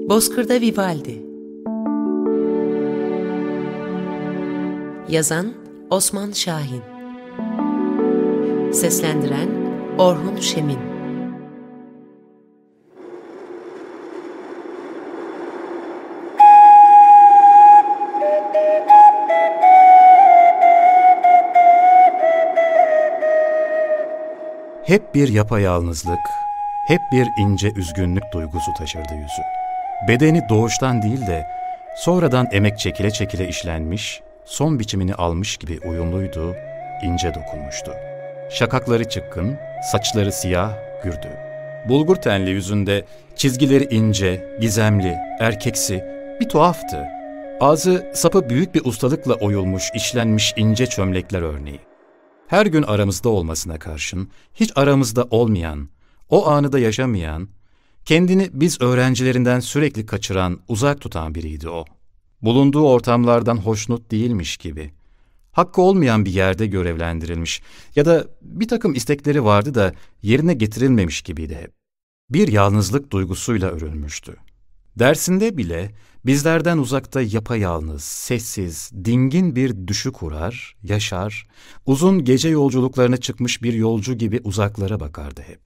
Bozkır'da Vivaldi. Yazan Osman Şahin. Seslendiren Orhun Şemin. Hep bir yapayalnızlık, hep bir ince üzgünlük duygusu taşırdı yüzü. Bedeni doğuştan değil de sonradan emek çekile çekile işlenmiş, son biçimini almış gibi uyumluydu, ince dokunmuştu. Şakakları çıkkın, saçları siyah, gürdü. Bulgur tenli yüzünde çizgileri ince, gizemli, erkeksi, bir tuhaftı. Ağzı sapı büyük bir ustalıkla oyulmuş, işlenmiş ince çömlekler örneği. Her gün aramızda olmasına karşın, hiç aramızda olmayan, o anı da yaşamayan, kendini biz öğrencilerinden sürekli kaçıran, uzak tutan biriydi o. Bulunduğu ortamlardan hoşnut değilmiş gibi, hakkı olmayan bir yerde görevlendirilmiş ya da bir takım istekleri vardı da yerine getirilmemiş gibiydi hep. Bir yalnızlık duygusuyla örülmüştü. Dersinde bile bizlerden uzakta yapayalnız, sessiz, dingin bir düşü kurar, yaşar, uzun gece yolculuklarına çıkmış bir yolcu gibi uzaklara bakardı hep.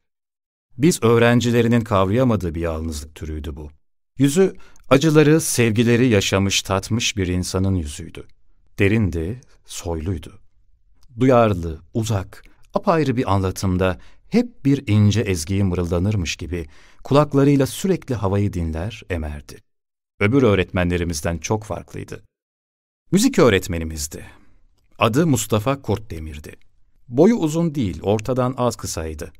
Biz öğrencilerinin kavrayamadığı bir yalnızlık türüydü bu. Yüzü, acıları, sevgileri yaşamış, tatmış bir insanın yüzüydü. Derindi, soyluydu. Duyarlı, uzak, apayrı bir anlatımda hep bir ince ezgiyi mırıldanırmış gibi kulaklarıyla sürekli havayı dinler, emerdi. Öbür öğretmenlerimizden çok farklıydı. Müzik öğretmenimizdi. Adı Mustafa Kurtdemir'di. Boyu uzun değil, ortadan az kısaydı.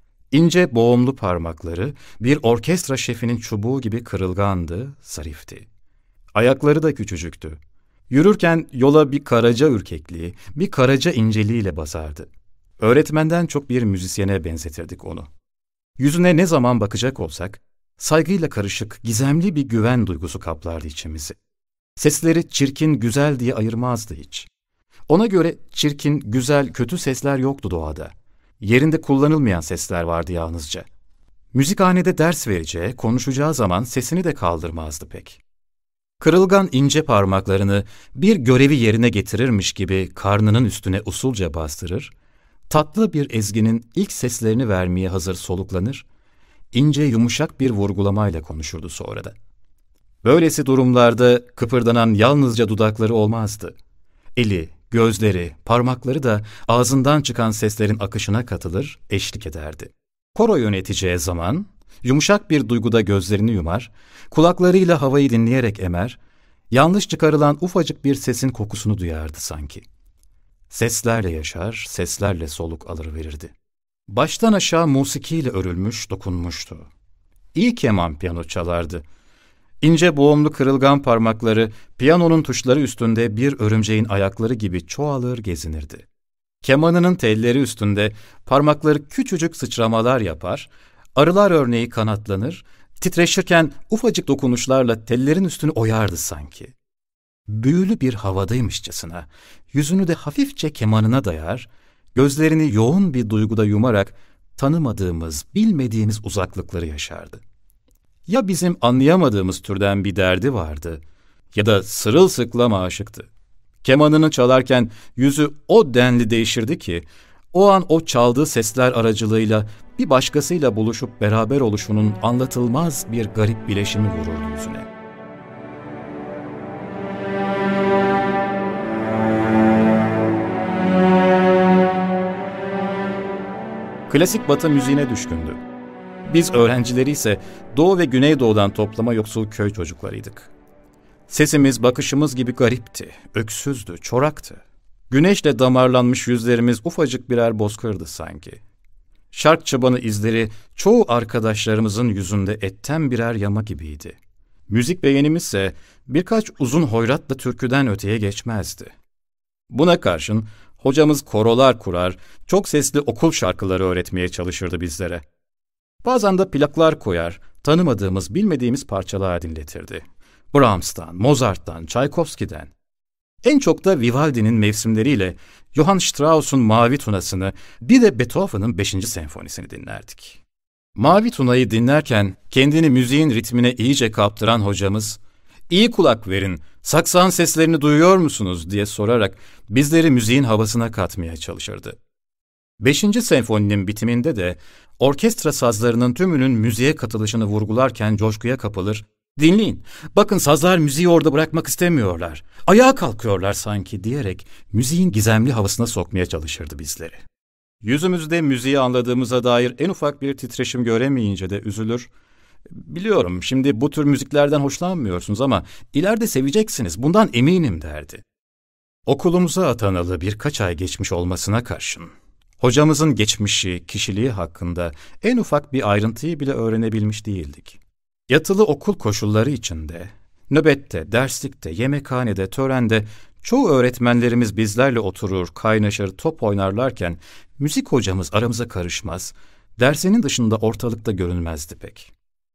İnce boğumlu parmakları bir orkestra şefinin çubuğu gibi kırılgandı, zarifti. Ayakları da küçücüktü. Yürürken yola bir karaca ürkekliği, bir karaca inceliğiyle basardı. Öğretmenden çok bir müzisyene benzetirdik onu. Yüzüne ne zaman bakacak olsak, saygıyla karışık, gizemli bir güven duygusu kaplardı içimizi. Sesleri çirkin, güzel diye ayırmazdı hiç. Ona göre çirkin, güzel, kötü sesler yoktu doğada. Yerinde kullanılmayan sesler vardı yalnızca. Müzikhanede ders vereceği, konuşacağı zaman sesini de kaldırmazdı pek. Kırılgan ince parmaklarını bir görevi yerine getirirmiş gibi karnının üstüne usulca bastırır, tatlı bir ezginin ilk seslerini vermeye hazır soluklanır, ince yumuşak bir vurgulamayla konuşurdu sonra da. Böylesi durumlarda kıpırdanan yalnızca dudakları olmazdı. Eli, gözleri, parmakları da ağzından çıkan seslerin akışına katılır, eşlik ederdi. Koro yöneteceği zaman yumuşak bir duyguda gözlerini yumar, kulaklarıyla havayı dinleyerek emer, yanlış çıkarılan ufacık bir sesin kokusunu duyardı sanki. Seslerle yaşar, seslerle soluk alıverirdi. Baştan aşağı musikiyle örülmüş, dokunmuştu. İyi keman piyano çalardı. İnce boğumlu kırılgan parmakları piyanonun tuşları üstünde bir örümceğin ayakları gibi çoğalır gezinirdi. Kemanının telleri üstünde parmakları küçücük sıçramalar yapar, arılar örneği kanatlanır, titreşirken ufacık dokunuşlarla tellerin üstünü oyardı sanki. Büyülü bir havadaymışçasına, yüzünü de hafifçe kemanına dayar, gözlerini yoğun bir duyguda yumarak tanımadığımız, bilmediğimiz uzaklıkları yaşardı. Ya bizim anlayamadığımız türden bir derdi vardı ya da sırılsıklam aşıktı. Kemanını çalarken yüzü o denli değişirdi ki, o an o çaldığı sesler aracılığıyla bir başkasıyla buluşup beraber oluşunun anlatılmaz bir garip bileşimi vururdu yüzüne. Klasik Batı müziğine düşkündü. Biz öğrencileri ise Doğu ve Güneydoğu'dan toplama yoksul köy çocuklarıydık. Sesimiz, bakışımız gibi garipti, öksüzdü, çoraktı. Güneşle damarlanmış yüzlerimiz ufacık birer bozkırdı sanki. Şark çobanı izleri çoğu arkadaşlarımızın yüzünde etten birer yama gibiydi. Müzik beğenimizse birkaç uzun hoyratla türküden öteye geçmezdi. Buna karşın hocamız korolar kurar, çok sesli okul şarkıları öğretmeye çalışırdı bizlere. Bazen de plaklar koyar, tanımadığımız, bilmediğimiz parçalar dinletirdi. Brahms'tan, Mozart'tan, Çaykovski'den. En çok da Vivaldi'nin mevsimleriyle Johann Strauss'un Mavi Tunası'nı, bir de Beethoven'ın 5. senfonisini dinlerdik. Mavi Tuna'yı dinlerken kendini müziğin ritmine iyice kaptıran hocamız, "İyi kulak verin, saksan seslerini duyuyor musunuz?" diye sorarak bizleri müziğin havasına katmaya çalışırdı. 5. senfoninin bitiminde de orkestra sazlarının tümünün müziğe katılışını vurgularken coşkuya kapılır, "Dinleyin, bakın sazlar müziği orada bırakmak istemiyorlar, ayağa kalkıyorlar sanki" diyerek müziğin gizemli havasına sokmaya çalışırdı bizleri. Yüzümüzde müziği anladığımıza dair en ufak bir titreşim göremeyince de üzülür, "Biliyorum, şimdi bu tür müziklerden hoşlanmıyorsunuz ama ileride seveceksiniz, bundan eminim" derdi. Okulumuza atanalı birkaç ay geçmiş olmasına karşın, hocamızın geçmişi, kişiliği hakkında en ufak bir ayrıntıyı bile öğrenebilmiş değildik. Yatılı okul koşulları içinde, nöbette, derslikte, yemekhanede, törende çoğu öğretmenlerimiz bizlerle oturur, kaynaşır, top oynarlarken müzik hocamız aramıza karışmaz, dersinin dışında ortalıkta görünmezdi pek.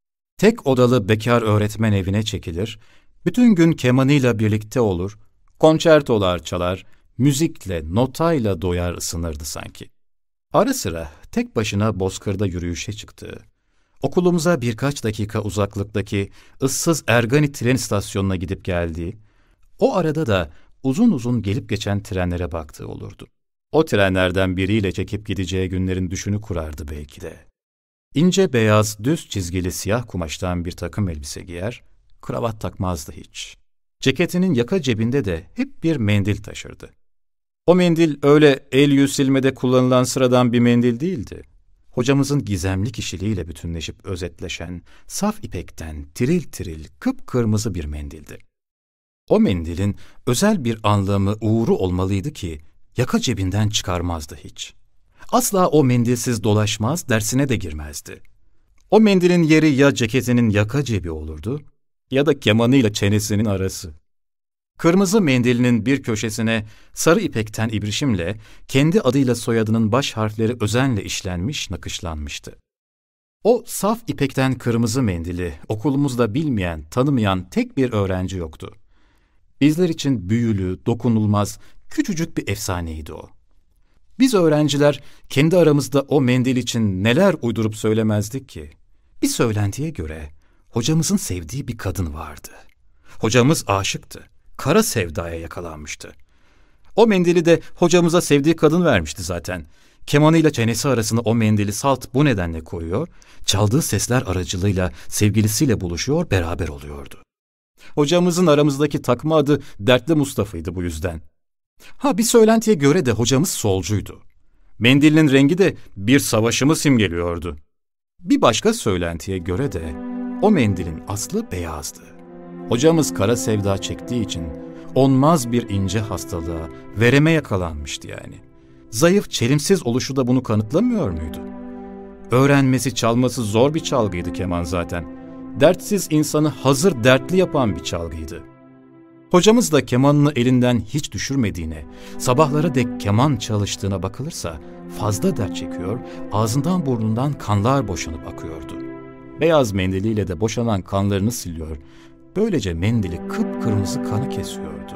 Tek odalı bekar öğretmen evine çekilir, bütün gün kemanıyla birlikte olur, konçertolar çalar, müzikle, notayla doyar ısınırdı sanki. Ara sıra tek başına bozkırda yürüyüşe çıktığı, okulumuza birkaç dakika uzaklıktaki ıssız Ergani tren istasyonuna gidip geldiği, o arada da uzun uzun gelip geçen trenlere baktığı olurdu. O trenlerden biriyle çekip gideceği günlerin düşünü kurardı belki de. İnce beyaz, düz çizgili siyah kumaştan bir takım elbise giyer, kravat takmazdı hiç. Ceketinin yaka cebinde de hep bir mendil taşırdı. O mendil öyle el yüz silmede kullanılan sıradan bir mendil değildi. Hocamızın gizemli kişiliğiyle bütünleşip özetleşen, saf ipekten tiril tiril kıpkırmızı bir mendildi. O mendilin özel bir anlamı, uğuru olmalıydı ki yaka cebinden çıkarmazdı hiç. Asla o mendilsiz dolaşmaz, dersine de girmezdi. O mendilin yeri ya ceketinin yaka cebi olurdu ya da kemanıyla çenesinin arası. Kırmızı mendilinin bir köşesine sarı ipekten ibrişimle kendi adıyla soyadının baş harfleri özenle işlenmiş, nakışlanmıştı. O saf ipekten kırmızı mendili okulumuzda bilmeyen, tanımayan tek bir öğrenci yoktu. Bizler için büyülü, dokunulmaz, küçücük bir efsaneydi o. Biz öğrenciler kendi aramızda o mendil için neler uydurup söylemezdik ki? Bir söylentiye göre hocamızın sevdiği bir kadın vardı. Hocamız aşıktı, kara sevdaya yakalanmıştı. O mendili de hocamıza sevdiği kadın vermişti zaten. Kemanıyla çenesi arasına o mendili salt bu nedenle koyuyor, çaldığı sesler aracılığıyla sevgilisiyle buluşuyor, beraber oluyordu. Hocamızın aramızdaki takma adı Dertli Mustafa'ydı bu yüzden. Bir söylentiye göre de hocamız solcuydu. Mendilinin rengi de bir savaşımı simgeliyordu. Bir başka söylentiye göre de o mendilin aslı beyazdı. Hocamız kara sevda çektiği için onmaz bir ince hastalığa, vereme yakalanmıştı yani. Zayıf, çelimsiz oluşu da bunu kanıtlamıyor muydu? Öğrenmesi, çalması zor bir çalgıydı keman zaten. Dertsiz insanı hazır dertli yapan bir çalgıydı. Hocamız da kemanını elinden hiç düşürmediğine, sabahlara dek keman çalıştığına bakılırsa fazla dert çekiyor, ağzından burnundan kanlar boşanıp akıyordu. Beyaz mendiliyle de boşanan kanlarını siliyor, böylece mendili kıpkırmızı kanı kesiyordu.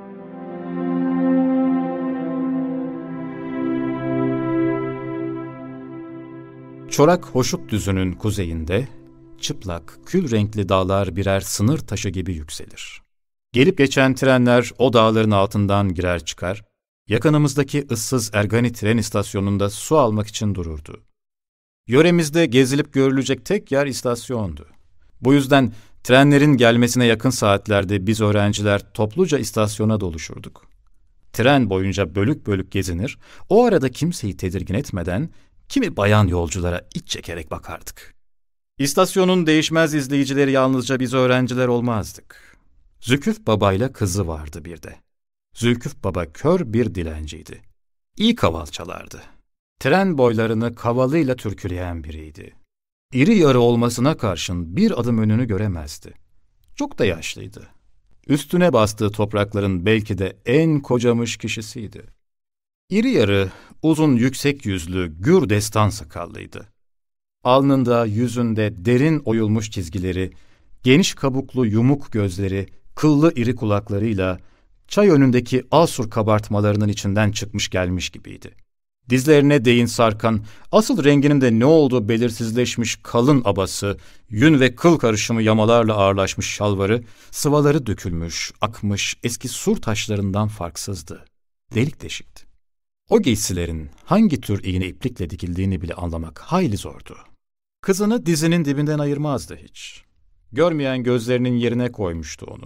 Çorak Hoşut Düzü'nün kuzeyinde, çıplak, kül renkli dağlar birer sınır taşı gibi yükselir. Gelip geçen trenler o dağların altından girer çıkar, yakınımızdaki ıssız Ergani tren istasyonunda su almak için dururdu. Yöremizde gezilip görülecek tek yer istasyondu. Bu yüzden trenlerin gelmesine yakın saatlerde biz öğrenciler topluca istasyona doluşurduk. Tren boyunca bölük bölük gezinir, o arada kimseyi tedirgin etmeden kimi bayan yolculara iç çekerek bakardık. İstasyonun değişmez izleyicileri yalnızca biz öğrenciler olmazdık. Zülküf Baba'yla kızı vardı bir de. Zülküf Baba kör bir dilenciydi. İyi kaval çalardı. Tren boylarını kavalıyla türküleyen biriydi. İri yarı olmasına karşın bir adım önünü göremezdi. Çok da yaşlıydı. Üstüne bastığı toprakların belki de en kocamış kişisiydi. İri yarı, uzun yüksek yüzlü, gür destan sakallıydı. Alnında, yüzünde derin oyulmuş çizgileri, geniş kabuklu yumuk gözleri, kıllı iri kulaklarıyla çay önündeki asur kabartmalarının içinden çıkmış gelmiş gibiydi. Dizlerine değin sarkan, asıl renginin de ne olduğu belirsizleşmiş kalın abası, yün ve kıl karışımı yamalarla ağırlaşmış şalvarı, sıvaları dökülmüş, akmış eski sur taşlarından farksızdı. Delik deşikti. O giysilerin hangi tür iğne iplikle dikildiğini bile anlamak hayli zordu. Kızını dizinin dibinden ayırmazdı hiç. Görmeyen gözlerinin yerine koymuştu onu.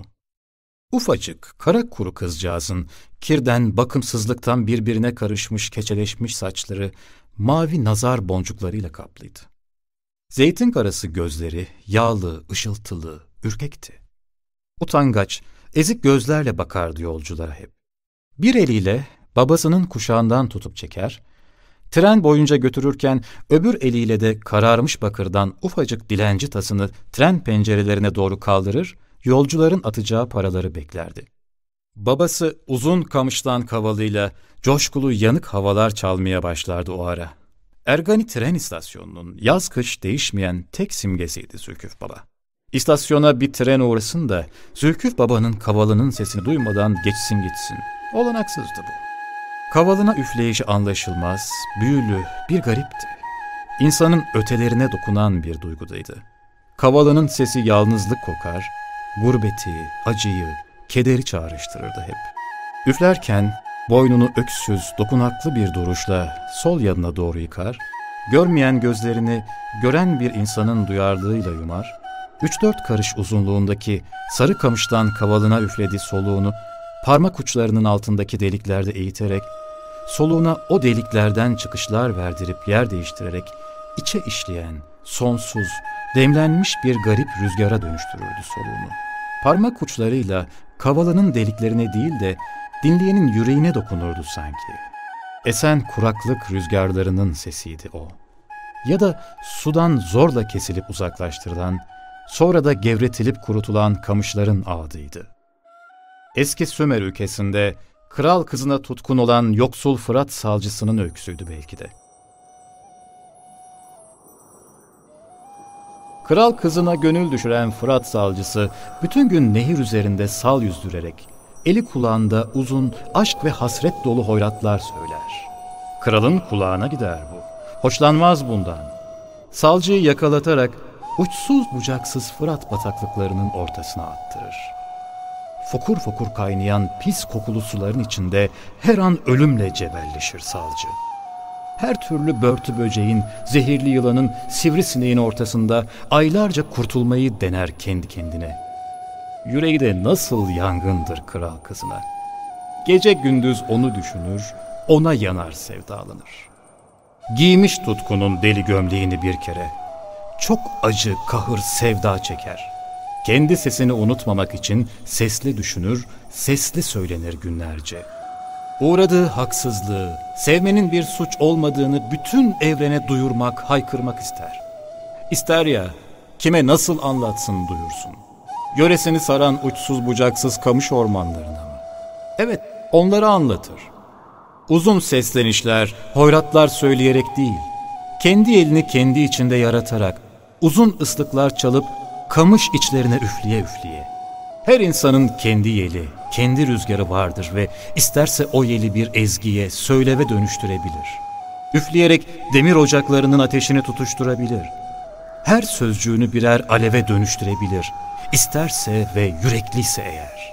Ufacık, kara kuru kızcağızın kirden, bakımsızlıktan birbirine karışmış, keçeleşmiş saçları mavi nazar boncuklarıyla kaplıydı. Zeytin karası gözleri yağlı, ışıltılı, ürkekti. Utangaç, ezik gözlerle bakardı yolculara hep. Bir eliyle babasının kuşağından tutup çeker, tren boyunca götürürken öbür eliyle de kararmış bakırdan ufacık dilenci tasını tren pencerelerine doğru kaldırır, yolcuların atacağı paraları beklerdi. Babası uzun kamıştan kavalıyla coşkulu yanık havalar çalmaya başlardı o ara. Ergani tren istasyonunun yaz kış değişmeyen tek simgesiydi Zülküf Baba. İstasyona bir tren uğrasın da Zülküf Baba'nın kavalının sesini duymadan geçsin gitsin. Olanaksızdı bu. Kavalına üfleyişi anlaşılmaz, büyülü, bir garipti. İnsanın ötelerine dokunan bir duygudaydı. Kavalının sesi yalnızlık kokar, gurbeti, acıyı, kederi çağrıştırırdı hep. Üflerken boynunu öksüz, dokunaklı bir duruşla sol yanına doğru yıkar, görmeyen gözlerini gören bir insanın duyarlılığıyla yumar, 3-4 karış uzunluğundaki sarı kamıştan kavalına üflediği soluğunu parmak uçlarının altındaki deliklerde eğiterek, soluğuna o deliklerden çıkışlar verdirip yer değiştirerek içe işleyen, sonsuz, demlenmiş bir garip rüzgara dönüştürürdü soluğunu. Parmak uçlarıyla kavalının deliklerine değil de dinleyenin yüreğine dokunurdu sanki. Esen kuraklık rüzgarlarının sesiydi o. Ya da sudan zorla kesilip uzaklaştırılan, sonra da gevretilip kurutulan kamışların ağıdıydı. Eski Sümer ülkesinde kral kızına tutkun olan yoksul Fırat salcısının öyküsüydü belki de. Kral kızına gönül düşüren Fırat salcısı bütün gün nehir üzerinde sal yüzdürerek, eli kulağında uzun aşk ve hasret dolu hoyratlar söyler. Kralın kulağına gider bu. Hoşlanmaz bundan. Salcıyı yakalatarak uçsuz bucaksız Fırat bataklıklarının ortasına attırır. Fokur fokur kaynayan pis kokulu suların içinde her an ölümle cebelleşir salcı. Her türlü börtü böceğin, zehirli yılanın, sivrisineğin ortasında aylarca kurtulmayı dener kendi kendine. Yüreği de nasıl yangındır kral kızına. Gece gündüz onu düşünür, ona yanar sevdalanır. Giymiş tutkunun deli gömleğini bir kere. Çok acı, kahır, sevda çeker. Kendi sesini unutmamak için sesli düşünür, sesli söylenir günlerce. Uğradığı haksızlığı, sevmenin bir suç olmadığını bütün evrene duyurmak, haykırmak ister. İster ya, kime nasıl anlatsın duyursun. Yöresini saran uçsuz bucaksız kamış ormanlarına mı? Evet, onları anlatır. Uzun seslenişler, hoyratlar söyleyerek değil, kendi elini kendi içinde yaratarak, uzun ıslıklar çalıp, kamış içlerine üfleye üfleye. Her insanın kendi yeli, kendi rüzgarı vardır ve isterse o yeli bir ezgiye, söyleve dönüştürebilir. Üfleyerek demir ocaklarının ateşini tutuşturabilir. Her sözcüğünü birer aleve dönüştürebilir. İsterse ve yürekliyse eğer.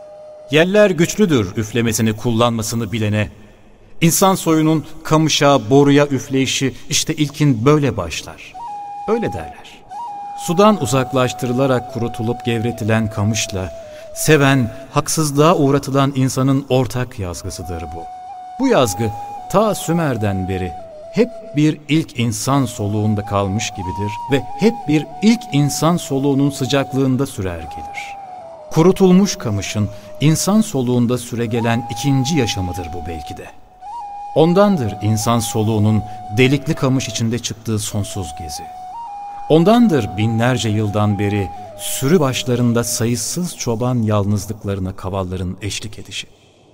Yeller güçlüdür üflemesini kullanmasını bilene. İnsan soyunun kamışa, boruya üfleyişi işte ilkin böyle başlar. Öyle derler. Sudan uzaklaştırılarak kurutulup gevretilen kamışla, seven, haksızlığa uğratılan insanın ortak yazgısıdır bu. Bu yazgı ta Sümer'den beri hep bir ilk insan soluğunda kalmış gibidir ve hep bir ilk insan soluğunun sıcaklığında sürer gelir. Kurutulmuş kamışın insan soluğunda süregelen ikinci yaşamıdır bu belki de. Ondandır insan soluğunun delikli kamış içinde çıktığı sonsuz gezi. Ondandır binlerce yıldan beri sürü başlarında sayısız çoban yalnızlıklarına kavalların eşlik edişi.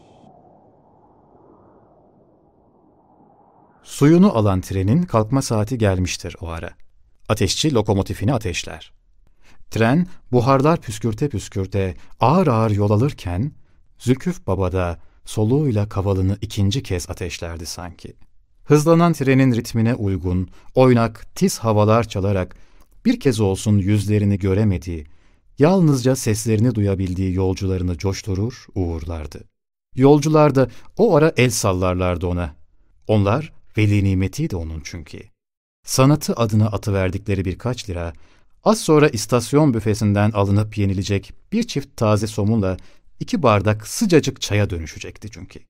Suyunu alan trenin kalkma saati gelmiştir o ara. Ateşçi lokomotifini ateşler. Tren buharlar püskürte püskürte ağır ağır yol alırken Zülküf Baba da soluğuyla kavalını ikinci kez ateşlerdi sanki. hızlanan trenin ritmine uygun, oynak, tiz havalar çalarak bir kez olsun yüzlerini göremediği, yalnızca seslerini duyabildiği yolcularını coşturur, uğurlardı. Yolcular da o ara el sallarlardı ona. Onlar veli nimetiydi onun çünkü. Sanatı adına atıverdikleri birkaç lira, az sonra istasyon büfesinden alınıp yenilecek bir çift taze somunla 2 bardak sıcacık çaya dönüşecekti çünkü.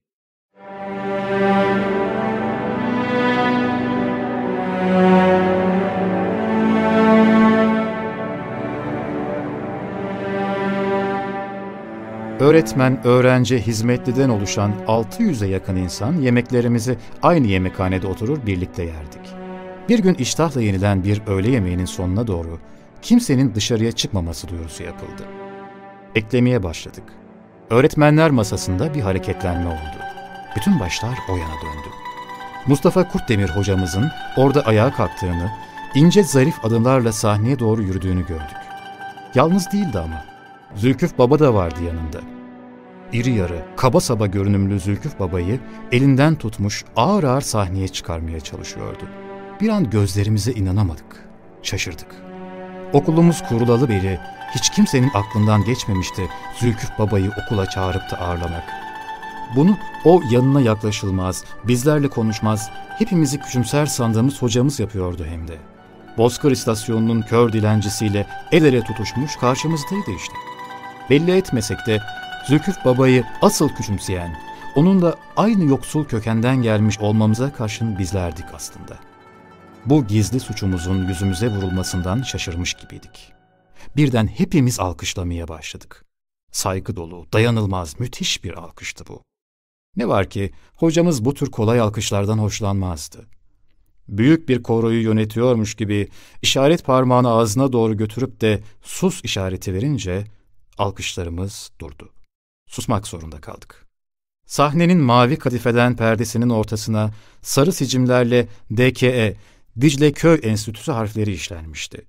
Öğretmen, öğrenci, hizmetliden oluşan 600'e yakın insan yemeklerimizi aynı yemekhanede oturur birlikte yerdik. Bir gün iştahla yenilen bir öğle yemeğinin sonuna doğru kimsenin dışarıya çıkmaması duyurusu yapıldı. Beklemeye başladık. Öğretmenler masasında bir hareketlenme oldu. Bütün başlar o yana döndü. Mustafa Kurtdemir hocamızın orada ayağa kalktığını, ince zarif adımlarla sahneye doğru yürüdüğünü gördük. Yalnız değildi ama. Zülküf Baba da vardı yanında. İri yarı, kaba saba görünümlü Zülküf Baba'yı elinden tutmuş ağır ağır sahneye çıkarmaya çalışıyordu. Bir an gözlerimize inanamadık, şaşırdık. Okulumuz kurulalı beri hiç kimsenin aklından geçmemişti Zülküf Baba'yı okula çağırıp da ağırlamak. Bunu o yanına yaklaşılmaz, bizlerle konuşmaz, hepimizi küçümser sandığımız hocamız yapıyordu hem de. Bozkır istasyonunun kör dilencisiyle el ele tutuşmuş karşımızdaydı işte. Belli etmesek de Zülküf Baba'yı asıl küçümseyen, onunla aynı yoksul kökenden gelmiş olmamıza karşın bizlerdik aslında. Bu gizli suçumuzun yüzümüze vurulmasından şaşırmış gibiydik. Birden hepimiz alkışlamaya başladık. Saygı dolu, dayanılmaz, müthiş bir alkıştı bu. Ne var ki hocamız bu tür kolay alkışlardan hoşlanmazdı. Büyük bir koroyu yönetiyormuş gibi işaret parmağını ağzına doğru götürüp de sus işareti verince alkışlarımız durdu. Susmak zorunda kaldık. Sahnenin mavi kadifeden perdesinin ortasına sarı sicimlerle DKE, Dicle Köy Enstitüsü harfleri işlenmişti.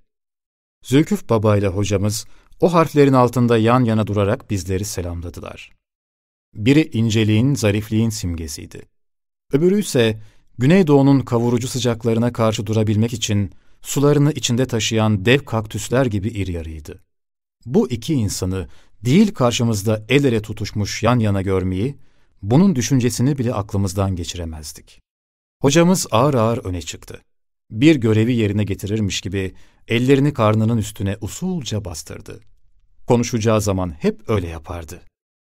Zülküf Baba ile hocamız o harflerin altında yan yana durarak bizleri selamladılar. Biri inceliğin, zarifliğin simgesiydi. Öbürü ise Güneydoğu'nun kavurucu sıcaklarına karşı durabilmek için sularını içinde taşıyan dev kaktüsler gibi iri yarıydı. Bu iki insanı değil karşımızda el ele tutuşmuş yan yana görmeyi, bunun düşüncesini bile aklımızdan geçiremezdik. Hocamız ağır ağır öne çıktı. Bir görevi yerine getirirmiş gibi ellerini karnının üstüne usulca bastırdı. Konuşacağı zaman hep öyle yapardı.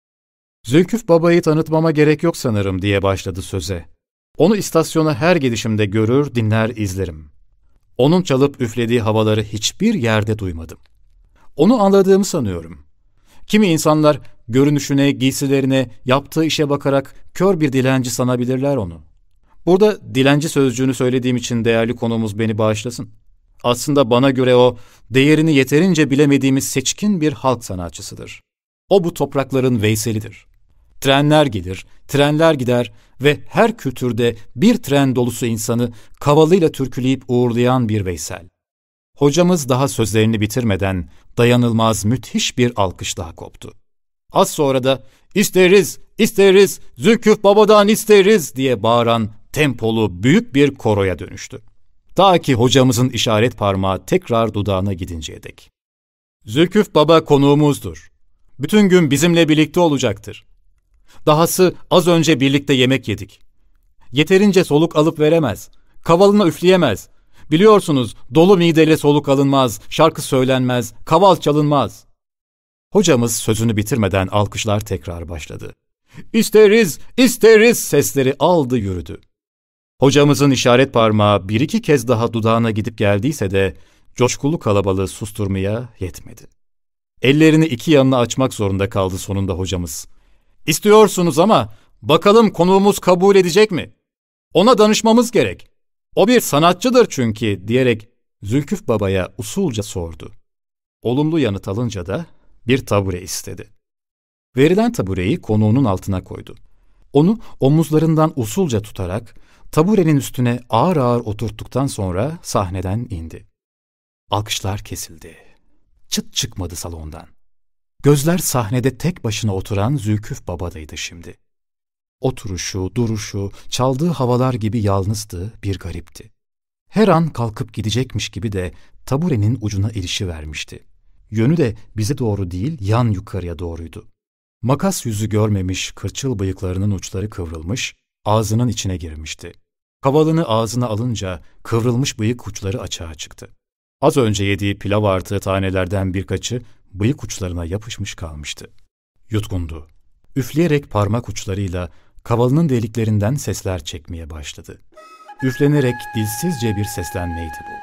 Zülküf Baba'yı tanıtmama gerek yok sanırım diye başladı söze. Onu istasyona her gelişimde görür, dinler, izlerim. Onun çalıp üflediği havaları hiçbir yerde duymadım. Onu anladığımı sanıyorum. Kimi insanlar görünüşüne, giysilerine, yaptığı işe bakarak kör bir dilenci sanabilirler onu. Burada dilenci sözcüğünü söylediğim için değerli konuğumuz beni bağışlasın. Aslında bana göre o, değerini yeterince bilemediğimiz seçkin bir halk sanatçısıdır. O bu toprakların Veyselidir. Trenler gelir, trenler gider ve her kültürde bir tren dolusu insanı kavalıyla türküleyip uğurlayan bir Veysel. Hocamız daha sözlerini bitirmeden dayanılmaz müthiş bir alkış daha koptu. Az sonra da "İsteriz, isteriz, Zülküf Baba'dan isteriz" diye bağıran tempolu büyük bir koroya dönüştü. Ta ki hocamızın işaret parmağı tekrar dudağına gidinceye dek. Zülküf Baba konuğumuzdur. Bütün gün bizimle birlikte olacaktır. Dahası az önce birlikte yemek yedik. Yeterince soluk alıp veremez. Kavalına üfleyemez. Biliyorsunuz dolu mideyle soluk alınmaz, şarkı söylenmez, kaval çalınmaz. Hocamız sözünü bitirmeden alkışlar tekrar başladı. "İsteriz, isteriz" sesleri aldı yürüdü. Hocamızın işaret parmağı bir iki kez daha dudağına gidip geldiyse de coşkulu kalabalığı susturmaya yetmedi. Ellerini iki yanına açmak zorunda kaldı sonunda hocamız. "İstiyorsunuz ama bakalım konuğumuz kabul edecek mi? Ona danışmamız gerek. O bir sanatçıdır çünkü" diyerek Zülküf Baba'ya usulca sordu. Olumlu yanıt alınca da bir tabure istedi. Verilen tabureyi konuğunun altına koydu. Onu omuzlarından usulca tutarak taburenin üstüne ağır ağır oturttuktan sonra sahneden indi. Alkışlar kesildi. Çıt çıkmadı salondan. Gözler sahnede tek başına oturan Zülküf Baba'daydı şimdi. Oturuşu, duruşu, çaldığı havalar gibi yalnızdı, bir garipti. Her an kalkıp gidecekmiş gibi de taburenin ucuna ilişivermişti. Yönü de bize doğru değil, yan yukarıya doğruydu. Makas yüzü görmemiş kırçıl bıyıklarının uçları kıvrılmış, ağzının içine girmişti. Kavalını ağzına alınca kıvrılmış bıyık uçları açığa çıktı. Az önce yediği pilav artığı tanelerden birkaçı bıyık uçlarına yapışmış kalmıştı. Yutkundu. Üfleyerek parmak uçlarıyla kavalının deliklerinden sesler çekmeye başladı. Üflenerek dilsizce bir seslenmeydi bu.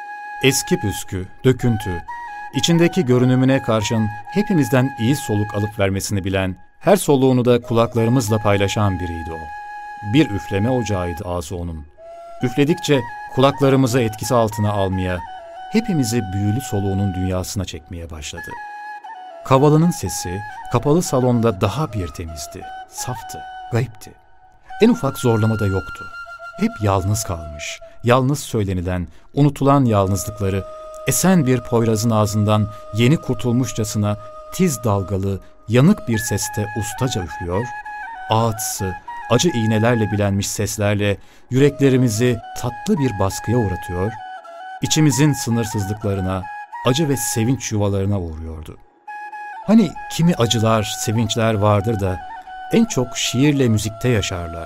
Eski püskü, döküntü, içindeki görünümüne karşın hepimizden iyi soluk alıp vermesini bilen, her soluğunu da kulaklarımızla paylaşan biriydi o. Bir üfleme ocağıydı ağzı onun. Üfledikçe kulaklarımızı etkisi altına almaya, hepimizi büyülü soluğunun dünyasına çekmeye başladı. Kavalının sesi kapalı salonda daha bir temizdi, saftı, garipti. En ufak zorlama da yoktu. Hep yalnız kalmış, yalnız söylenilen, unutulan yalnızlıkları esen bir Poyraz'ın ağzından yeni kurtulmuşçasına tiz dalgalı, yanık bir seste ustaca üflüyor, ağıtsı, acı iğnelerle bilenmiş seslerle yüreklerimizi tatlı bir baskıya uğratıyor, içimizin sınırsızlıklarına, acı ve sevinç yuvalarına uğruyordu. Hani kimi acılar, sevinçler vardır da en çok şiirle müzikte yaşarlar.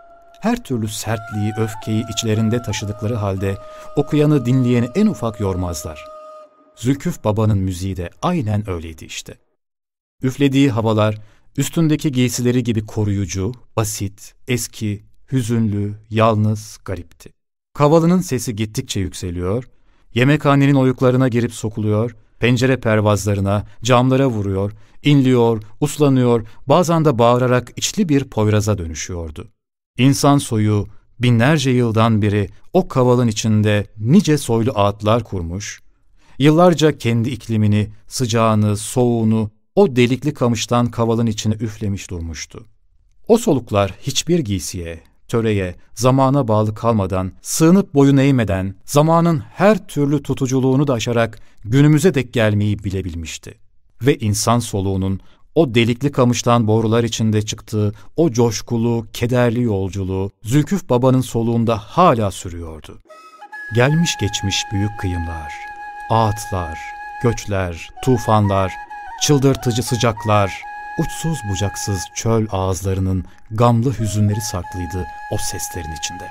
Her türlü sertliği, öfkeyi içlerinde taşıdıkları halde okuyanı, dinleyeni en ufak yormazlar. Zülküf Baba'nın müziği de aynen öyleydi işte. Üflediği havalar, üstündeki giysileri gibi koruyucu, basit, eski, hüzünlü, yalnız, garipti. Kavalının sesi gittikçe yükseliyor, yemekhanenin oyuklarına girip sokuluyor, pencere pervazlarına, camlara vuruyor, inliyor, uslanıyor, bazen de bağırarak içli bir Poyraz'a dönüşüyordu. İnsan soyu binlerce yıldan beri o kavalın içinde nice soylu ağıtlar kurmuş, yıllarca kendi iklimini, sıcağını, soğuğunu o delikli kamıştan kavalın içine üflemiş durmuştu. O soluklar hiçbir giysiye, töreye, zamana bağlı kalmadan, sığınıp boyun eğmeden, zamanın her türlü tutuculuğunu da aşarak günümüze dek gelmeyi bilebilmişti. Ve insan soluğunun o delikli kamıştan borular içinde çıktığı o coşkulu, kederli yolculuğu Zülküf Baba'nın soluğunda hala sürüyordu. Gelmiş geçmiş büyük kıyımlar, ağıtlar, göçler, tufanlar, çıldırtıcı sıcaklar, uçsuz bucaksız çöl ağızlarının gamlı hüzünleri saklıydı o seslerin içinde.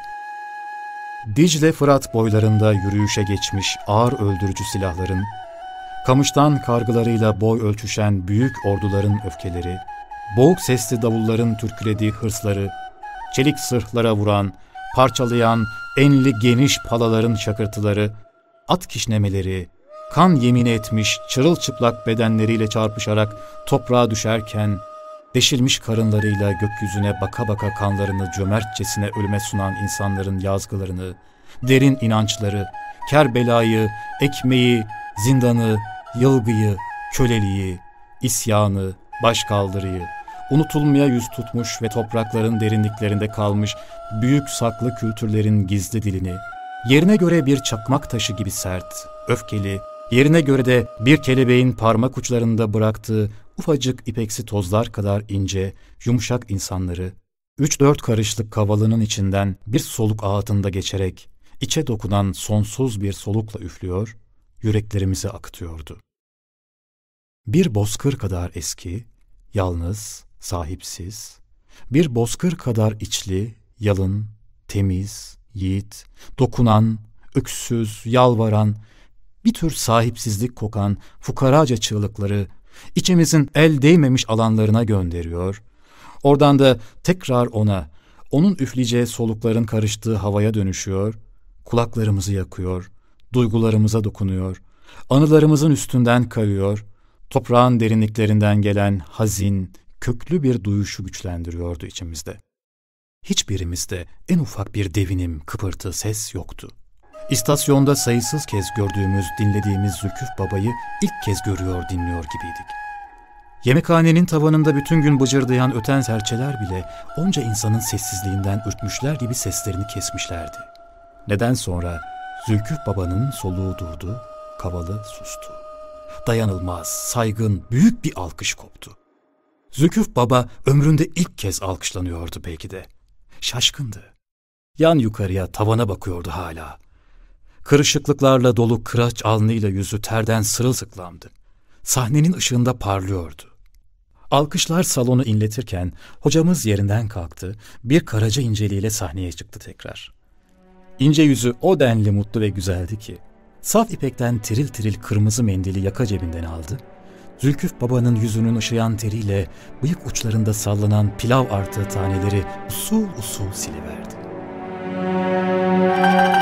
Dicle Fırat boylarında yürüyüşe geçmiş ağır öldürücü silahların, kamıştan kargılarıyla boy ölçüşen büyük orduların öfkeleri, boğuk sesli davulların türkülediği hırsları, çelik sırhlara vuran, parçalayan enli geniş palaların şakırtıları, at kişnemeleri, kan yemin etmiş çırılçıplak bedenleriyle çarpışarak toprağa düşerken, deşilmiş karınlarıyla gökyüzüne baka baka kanlarını cömertçesine ölüme sunan insanların yazgılarını, derin inançları, Kerbela'yı, ekmeği, zindanı, yılgıyı, köleliği, isyanı, başkaldırıyı, unutulmaya yüz tutmuş ve toprakların derinliklerinde kalmış büyük saklı kültürlerin gizli dilini, yerine göre bir çakmak taşı gibi sert, öfkeli, yerine göre de bir kelebeğin parmak uçlarında bıraktığı ufacık ipeksi tozlar kadar ince, yumuşak insanları, 3-4 karışlık kavalının içinden bir soluk ağıtında geçerek, içe dokunan sonsuz bir solukla üflüyor, yüreklerimizi akıtıyordu. Bir bozkır kadar eski, yalnız, sahipsiz, bir bozkır kadar içli, yalın, temiz, yiğit, dokunan, öksüz, yalvaran, bir tür sahipsizlik kokan fukaraca çığlıkları içimizin el değmemiş alanlarına gönderiyor, oradan da tekrar ona, onun üfleyeceği solukların karıştığı havaya dönüşüyor, kulaklarımızı yakıyor, duygularımıza dokunuyor, anılarımızın üstünden kayıyor, toprağın derinliklerinden gelen hazin, köklü bir duyuşu güçlendiriyordu içimizde. Hiçbirimizde en ufak bir devinim, kıpırtı, ses yoktu. İstasyonda sayısız kez gördüğümüz, dinlediğimiz Zülküf Baba'yı ilk kez görüyor, dinliyor gibiydik. Yemekhanenin tavanında bütün gün bıcırdayan öten serçeler bile onca insanın sessizliğinden ürkmüşler gibi seslerini kesmişlerdi. Neden sonra Zülküf Baba'nın soluğu durdu, kavalı sustu. Dayanılmaz, saygın, büyük bir alkış koptu. Zülküf Baba ömründe ilk kez alkışlanıyordu belki de. Şaşkındı. Yan yukarıya, tavana bakıyordu hala. Kırışıklıklarla dolu kıraç alnıyla yüzü terden sırılsıklamdı. Sahnenin ışığında parlıyordu. Alkışlar salonu inletirken hocamız yerinden kalktı, bir karaca inceliğiyle sahneye çıktı tekrar. İnce yüzü o denli mutlu ve güzeldi ki, saf ipekten tiril tiril kırmızı mendili yaka cebinden aldı, Zülküf Baba'nın yüzünün ışıyan teriyle bıyık uçlarında sallanan pilav artığı taneleri usul usul siliverdi.